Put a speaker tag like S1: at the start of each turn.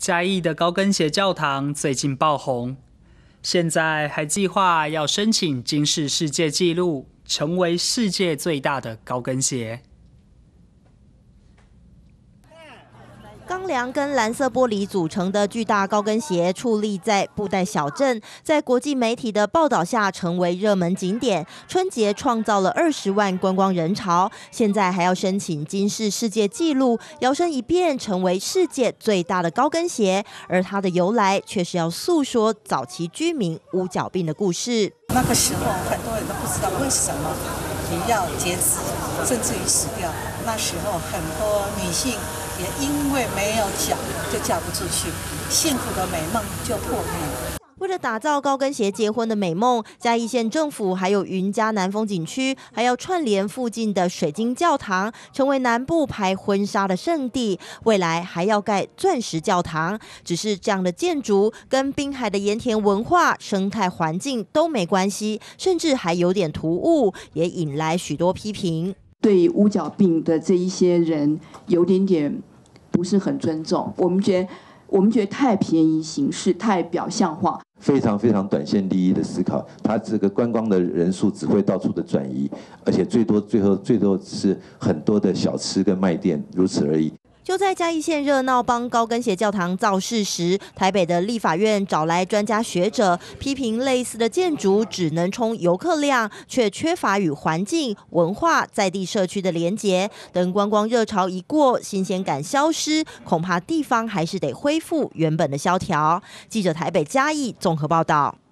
S1: 嘉义的高跟鞋教堂最近爆红，现在还计划要申请金氏世界纪录，成为世界最大的高跟鞋。
S2: 钢梁跟蓝色玻璃组成的巨大高跟鞋矗立在布袋小镇，在国际媒体的报道下成为热门景点。春节创造了20万观光人潮，现在还要申请金氏世界纪录，摇身一变成为世界最大的高跟鞋。而它的由来却是要诉说早期居民乌脚病的故事。
S3: 那个时候很多人都不知道为什么你要截肢，甚至于死掉。那时候很多女性也因为没有脚就嫁不出去，幸福的美梦就破灭了。
S2: 为了打造高跟鞋结婚的美梦，嘉义县政府还有云嘉南风景区，还要串联附近的水晶教堂，成为南部拍婚纱的圣地。未来还要盖钻石教堂，只是这样的建筑跟滨海的盐田文化、生态环境都没关系，甚至还有点突兀，也引来许多批评。
S4: 对乌脚病的这一些人有点不是很尊重，我们觉得太便宜行事，太表象化，
S5: 非常短线利益的思考。它这个观光的人数只会到处的转移，而且最多是很多的小吃跟卖店，如此而已。
S2: 就在嘉义县热闹帮高跟鞋教堂造势时，台北的立法院找来专家学者，批评类似的建筑只能冲游客量，却缺乏与环境、文化、在地社区的连结。等观光热潮一过，新鲜感消失，恐怕地方还是得恢复原本的萧条。记者台北嘉义综合报道。